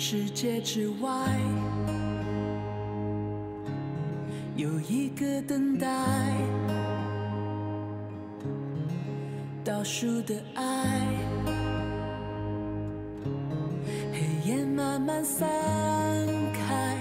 世界之外，有一个等待，倒数的爱，黑夜慢慢散开，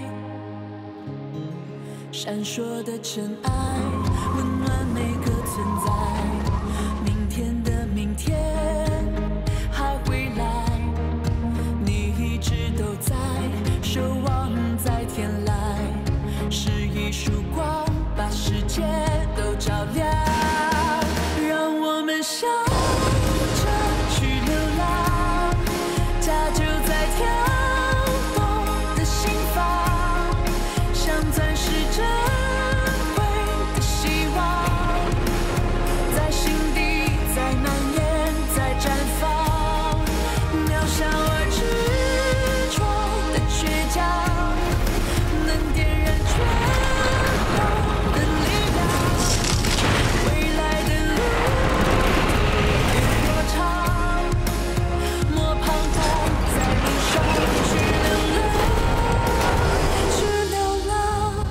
闪烁的尘埃，温暖每个存在。明天的明天还会来，你一直都在，守望在天籁，是一束光，把世界都照亮。让我们笑着去流浪，家就在跳动的心房，像钻石珍贵的希望，在心底，在蔓延，在绽放，渺小而执着的倔强，能点燃全部的力量。未来的路有多长，莫彷徨，在路上去流浪，去流浪。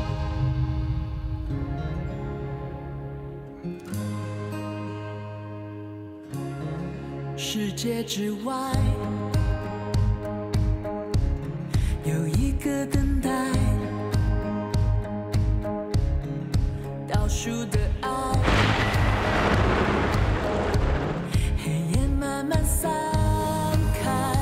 世界之外，有一个等待，倒数的爱，黑夜慢慢散开，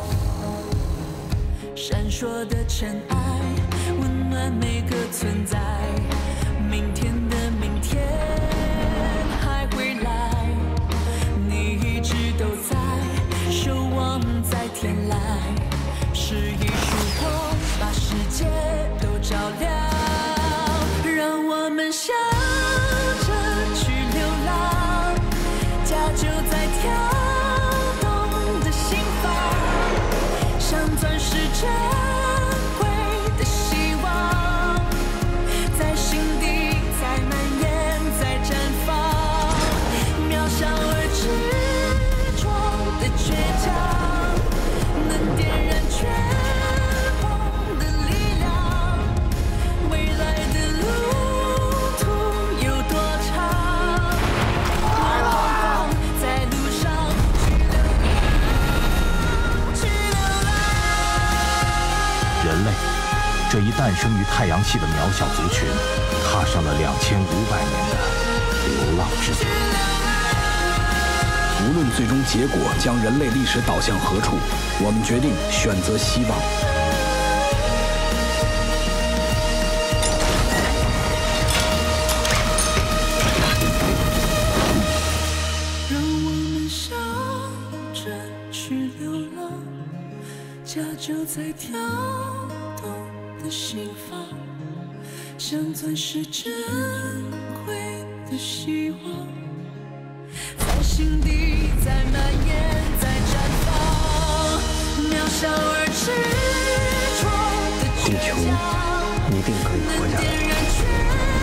闪烁的尘埃，温暖每个存在。明天的明天还会来，你一直都在，守望在天籁，是一束光，把世界都照亮。让我们笑着去流浪，家就在跳动的心房，像钻石珍贵的希望，在心底，在蔓延，在绽放，渺小而执着的倔强，能点燃全部的力量。未来的路途有多长，莫彷徨，在路上去流浪，去流浪。 人类这一诞生于太阳系的渺小族群，踏上了2500年的流浪之途。 无论最终结果将人类历史导向何处，我们决定选择希望。 让我们笑着去流浪，家就在跳动的心房，像钻石珍贵的希望，在心底，在蔓延，在绽放，渺小而执着的倔强， 地球一定可以活下来。 能点燃全